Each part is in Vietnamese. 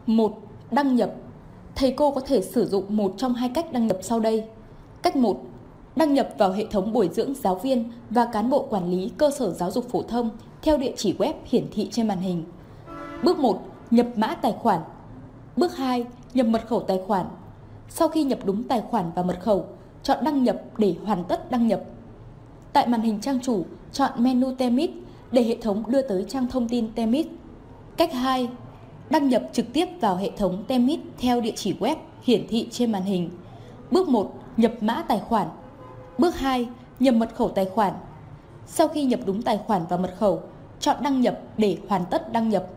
1. Đăng nhập. Thầy cô có thể sử dụng một trong hai cách đăng nhập sau đây. Cách 1. Đăng nhập vào hệ thống bồi dưỡng giáo viên và cán bộ quản lý cơ sở giáo dục phổ thông theo địa chỉ web hiển thị trên màn hình. Bước 1. Nhập mã tài khoản. Bước 2. Nhập mật khẩu tài khoản. Sau khi nhập đúng tài khoản và mật khẩu, chọn đăng nhập để hoàn tất đăng nhập. Tại màn hình trang chủ, chọn menu Temis để hệ thống đưa tới trang thông tin Temis. Cách 2. Đăng nhập trực tiếp vào hệ thống Temis theo địa chỉ web hiển thị trên màn hình. Bước 1. Nhập mã tài khoản. Bước 2. Nhập mật khẩu tài khoản. Sau khi nhập đúng tài khoản và mật khẩu, chọn đăng nhập để hoàn tất đăng nhập.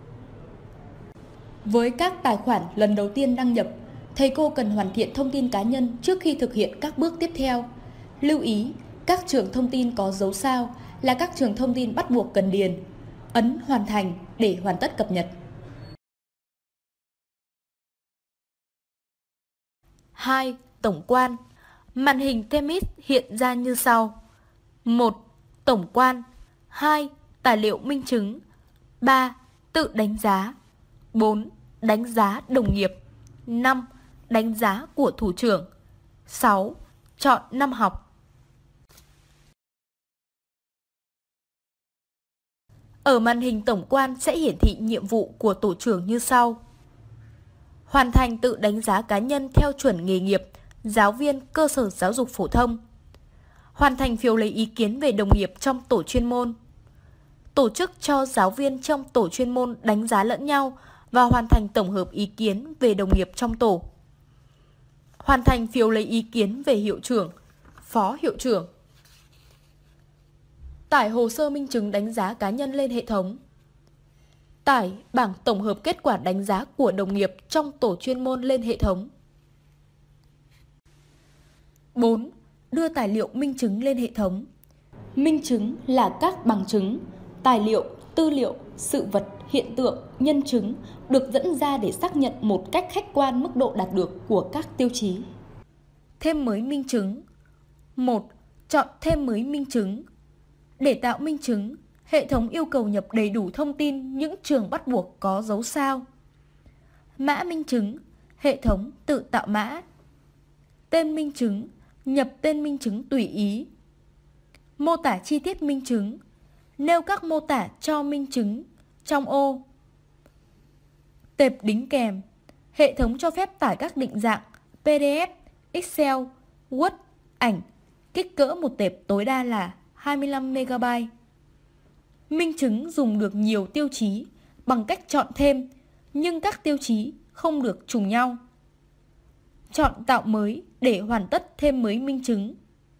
Với các tài khoản lần đầu tiên đăng nhập, thầy cô cần hoàn thiện thông tin cá nhân trước khi thực hiện các bước tiếp theo. Lưu ý, các trường thông tin có dấu sao là các trường thông tin bắt buộc cần điền. Ấn hoàn thành để hoàn tất cập nhật. 2. Tổng quan. Màn hình Temis hiện ra như sau. 1. Tổng quan. 2. Tài liệu minh chứng. 3. Tự đánh giá. 4. Đánh giá đồng nghiệp. 5. Đánh giá của thủ trưởng. 6. Chọn năm học. Ở màn hình tổng quan sẽ hiển thị nhiệm vụ của tổ trưởng như sau. Hoàn thành tự đánh giá cá nhân theo chuẩn nghề nghiệp, giáo viên cơ sở giáo dục phổ thông. Hoàn thành phiếu lấy ý kiến về đồng nghiệp trong tổ chuyên môn. Tổ chức cho giáo viên trong tổ chuyên môn đánh giá lẫn nhau và hoàn thành tổng hợp ý kiến về đồng nghiệp trong tổ. Hoàn thành phiếu lấy ý kiến về hiệu trưởng, phó hiệu trưởng. Tải hồ sơ minh chứng đánh giá cá nhân lên hệ thống. Tải bảng tổng hợp kết quả đánh giá của đồng nghiệp trong tổ chuyên môn lên hệ thống. 4. Đưa tài liệu minh chứng lên hệ thống. Minh chứng là các bằng chứng, tài liệu, tư liệu, sự vật, hiện tượng, nhân chứng được dẫn ra để xác nhận một cách khách quan mức độ đạt được của các tiêu chí. Thêm mới minh chứng. 1. Chọn thêm mới minh chứng. Để tạo minh chứng, hệ thống yêu cầu nhập đầy đủ thông tin những trường bắt buộc có dấu sao. Mã minh chứng, hệ thống tự tạo mã. Tên minh chứng, nhập tên minh chứng tùy ý. Mô tả chi tiết minh chứng, nêu các mô tả cho minh chứng trong ô. Tệp đính kèm, hệ thống cho phép tải các định dạng PDF, Excel, Word, ảnh, kích cỡ một tệp tối đa là 25 MB. Minh chứng dùng được nhiều tiêu chí bằng cách chọn thêm, nhưng các tiêu chí không được trùng nhau. Chọn tạo mới để hoàn tất thêm mới minh chứng.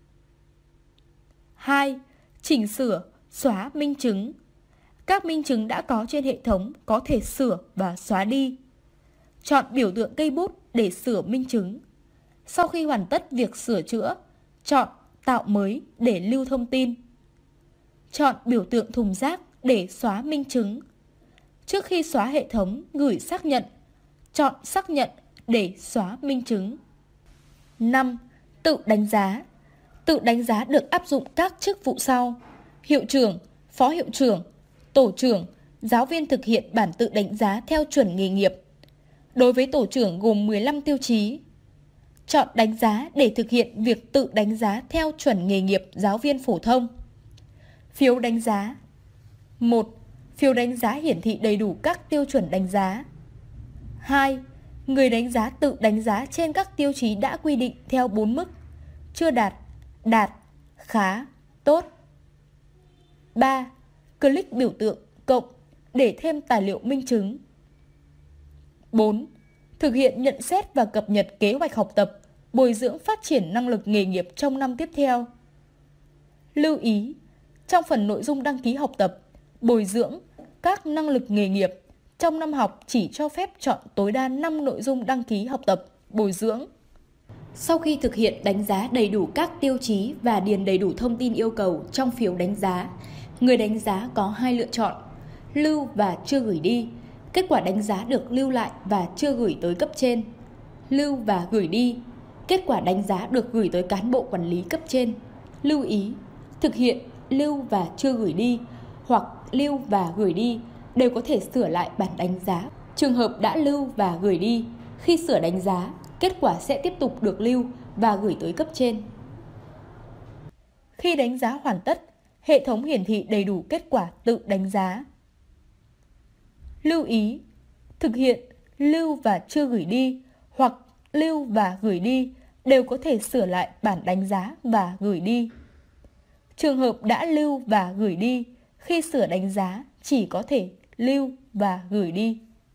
2. Chỉnh sửa, xóa minh chứng. Các minh chứng đã có trên hệ thống có thể sửa và xóa đi. Chọn biểu tượng cây bút để sửa minh chứng. Sau khi hoàn tất việc sửa chữa, chọn tạo mới để lưu thông tin. Chọn biểu tượng thùng rác để xóa minh chứng. Trước khi xóa hệ thống gửi xác nhận, chọn xác nhận để xóa minh chứng. 5. Tự đánh giá. Tự đánh giá được áp dụng các chức vụ sau: hiệu trưởng, phó hiệu trưởng, tổ trưởng, giáo viên thực hiện bản tự đánh giá theo chuẩn nghề nghiệp. Đối với tổ trưởng gồm 15 tiêu chí. Chọn đánh giá để thực hiện việc tự đánh giá theo chuẩn nghề nghiệp giáo viên phổ thông. Phiếu đánh giá. 1. Phiếu đánh giá hiển thị đầy đủ các tiêu chuẩn đánh giá. 2. Người đánh giá tự đánh giá trên các tiêu chí đã quy định theo 4 mức: chưa đạt, đạt, khá, tốt. 3. Click biểu tượng cộng để thêm tài liệu minh chứng. 4. Thực hiện nhận xét và cập nhật kế hoạch học tập, bồi dưỡng phát triển năng lực nghề nghiệp trong năm tiếp theo. Lưu ý, trong phần nội dung đăng ký học tập, bồi dưỡng các năng lực nghề nghiệp, trong năm học chỉ cho phép chọn tối đa 5 nội dung đăng ký học tập, bồi dưỡng. Sau khi thực hiện đánh giá đầy đủ các tiêu chí và điền đầy đủ thông tin yêu cầu trong phiếu đánh giá, người đánh giá có 2 lựa chọn: lưu và chưa gửi đi. Kết quả đánh giá được lưu lại và chưa gửi tới cấp trên. Lưu và gửi đi. Kết quả đánh giá được gửi tới cán bộ quản lý cấp trên. Lưu ý, thực hiện lưu và chưa gửi đi hoặc lưu và gửi đi đều có thể sửa lại bản đánh giá Trường hợp đã lưu và gửi đi, khi sửa đánh giá, kết quả sẽ tiếp tục được lưu và gửi tới cấp trên. Khi đánh giá hoàn tất, hệ thống hiển thị đầy đủ kết quả tự đánh giá. Lưu ý, thực hiện lưu và chưa gửi đi hoặc lưu và gửi đi đều có thể sửa lại bản đánh giá và gửi đi. Trường hợp đã lưu và gửi đi, khi sửa đánh giá chỉ có thể lưu và gửi đi.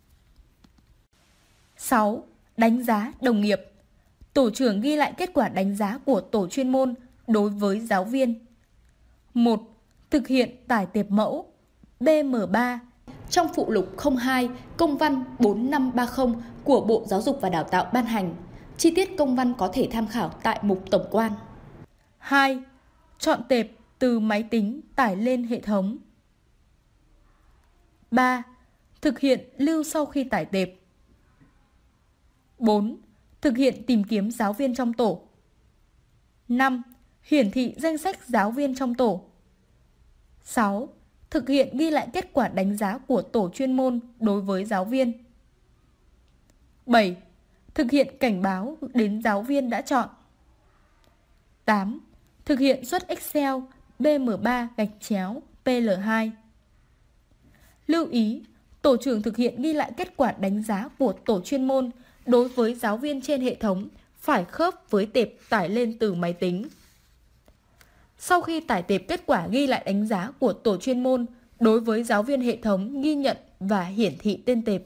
6. Đánh giá đồng nghiệp. Tổ trưởng ghi lại kết quả đánh giá của tổ chuyên môn đối với giáo viên. 1. Thực hiện tải tệp mẫu BM3 trong phụ lục 02 công văn 4530 của Bộ Giáo dục và Đào tạo ban hành. Chi tiết công văn có thể tham khảo tại mục tổng quan. 2. Chọn tệp từ máy tính tải lên hệ thống. 3. Thực hiện lưu sau khi tải tệp. 4. Thực hiện tìm kiếm giáo viên trong tổ. 5. Hiển thị danh sách giáo viên trong tổ. 6. Thực hiện ghi lại kết quả đánh giá của tổ chuyên môn đối với giáo viên. 7. Thực hiện cảnh báo đến giáo viên đã chọn. 8. Thực hiện xuất Excel BM3-PL2. Lưu ý, tổ trưởng thực hiện ghi lại kết quả đánh giá của tổ chuyên môn đối với giáo viên trên hệ thống phải khớp với tệp tải lên từ máy tính. Sau khi tải tệp kết quả ghi lại đánh giá của tổ chuyên môn đối với giáo viên hệ thống ghi nhận và hiển thị tên tệp.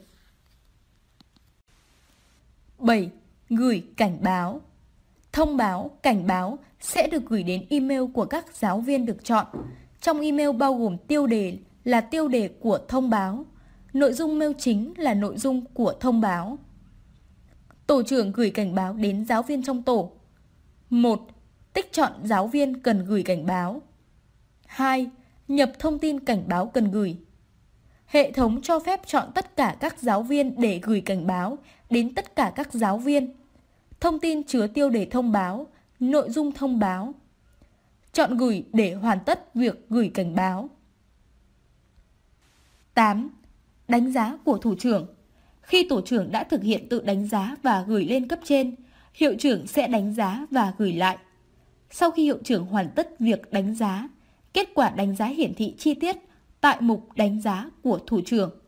7. Gửi cảnh báo. Thông báo, cảnh báo sẽ được gửi đến email của các giáo viên được chọn. Trong email bao gồm tiêu đề là tiêu đề của thông báo. Nội dung mail chính là nội dung của thông báo. Tổ trưởng gửi cảnh báo đến giáo viên trong tổ. 1. Tích chọn giáo viên cần gửi cảnh báo. 2. Nhập thông tin cảnh báo cần gửi. Hệ thống cho phép chọn tất cả các giáo viên để gửi cảnh báo đến tất cả các giáo viên. Thông tin chứa tiêu đề thông báo, nội dung thông báo. Chọn gửi để hoàn tất việc gửi cảnh báo. 8. Đánh giá của thủ trưởng. Khi tổ trưởng đã thực hiện tự đánh giá và gửi lên cấp trên, hiệu trưởng sẽ đánh giá và gửi lại. Sau khi hiệu trưởng hoàn tất việc đánh giá, kết quả đánh giá hiển thị chi tiết tại mục đánh giá của thủ trưởng.